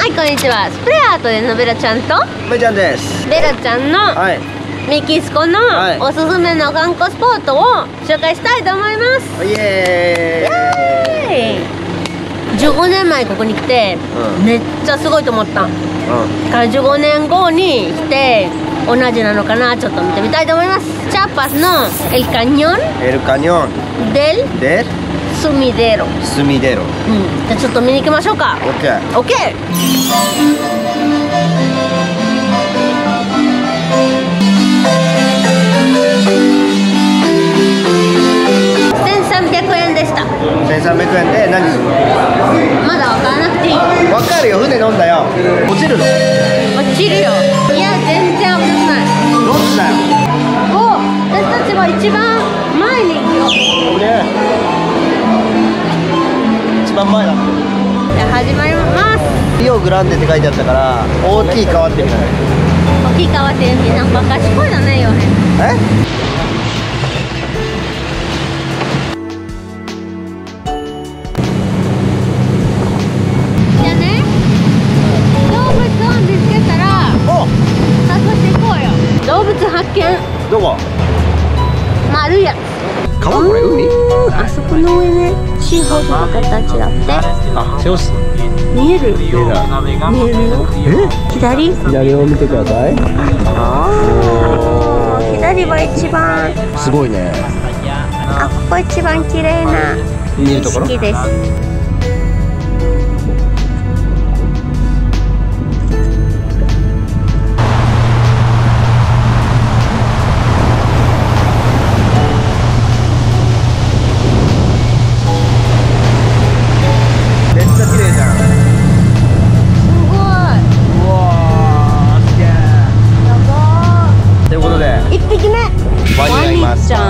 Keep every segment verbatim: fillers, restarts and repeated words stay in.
、こんにちは。スプレーアートでのベラちゃんとめちゃんです。 ベラちゃんのメキシコのおすすめの観光スポットを紹介したいと思います。 イエーイ。 じゅうごねんまえここに来て、うん、めっちゃすごいと思った、うん、からじゅうごねんごに来て同じなのかな、ちょっと見てみたいと思います。チャパスのエルカニョンエルカニョンデルデルスミデロスミデロ、うん、 じゃあちょっと見に行きましょうか。 オッケーオッケー。せんさんびゃくえんでした。 せんさんびゃくえんで何するの？ まだ分からなくていい。 分かるよ、船飲んだよ。落ちるの？ 落ちるよ。いや全然危ない。 どっちだよ。 お、私たちは一番前に行くよ。 ね、一番前だって。 じゃあ始まります。 リオグランデって書いてあったから大きい川ってみない？ 大きい川ってみなんか賢いのねよね。 え？ 動物発見。 どこ？ 丸いやつ。 川これ海？ あそこの上ね、シーホースの形だって。 あ、シーホース。 見える？見える。見えるよ。 え？ 左？ 左を見てください。 ああ、左は一番。 すごいね。 あ、ここ一番綺麗な景色です。 ワニがいます。よ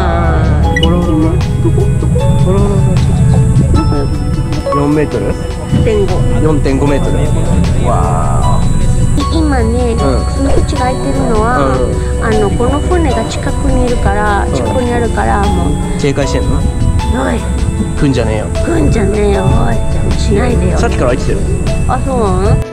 んメートル？よんてんごメートル。わー。 今ね、その口が開いてるのは、あのこの船が近くにいるから、近くにあるからもう警戒してんの？ おい。 来んじゃねえよ。 来んじゃねえよ。おい。じゃあしないでよ。 さっきから開いてたよ。 あ、そう？